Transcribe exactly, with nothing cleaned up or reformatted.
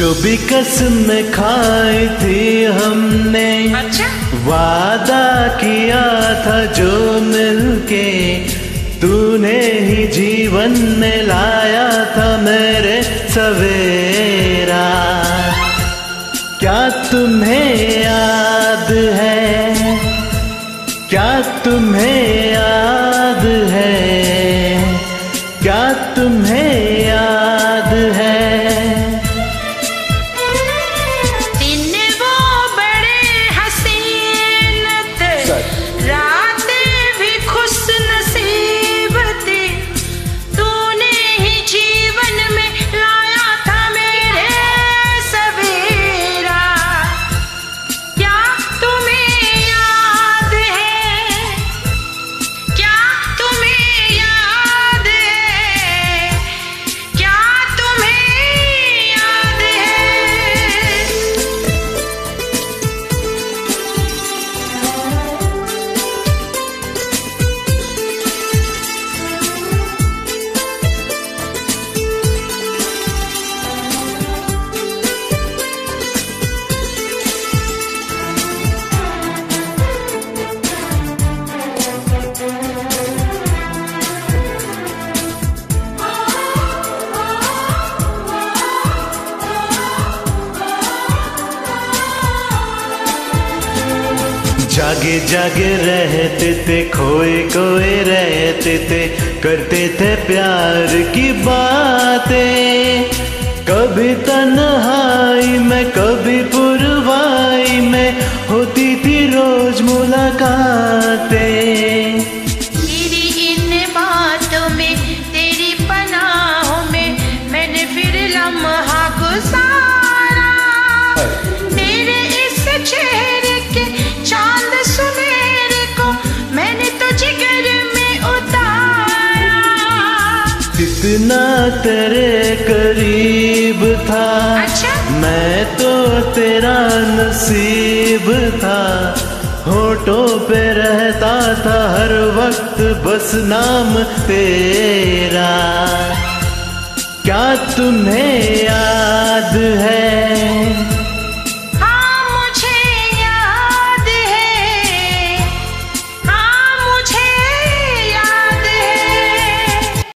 जो भी कसम खाई थी हमने, अच्छा? वादा किया था जो मिलके, तूने ही जीवन में लाया था मेरे सवेरा। क्या तुम्हें याद है, क्या तुम्हें याद है, क्या तुम्हें याद है? दिन वो बड़े हसीन थे, रातें भी खुश नसीब थी, तूने ही जीवन में लाया था मेरे सवेरा। क्या तुम्हें याद है, क्या तुम्हें याद है, क्या तुम्हें याद है? जागे जागे रहते थे, खोए खोए रहते थे, करते थे प्यार की बातें। कभी तन्हाई में कभी पुरवाई में होती थी रोज मुलाकातें। तेरी इन बातों में, तेरी पनाहों में मैंने फिर लम्हा गुजारा। तेरे इस चेहरे के चांद सुनहरे को मैंने तो जिगर में उतारा। कितना तेरे करीब था, अच्छा? मैं तो तेरा नसीब था। होठों पे रहता था हर वक्त बस नाम तेरा। क्या तुम्हें याद है,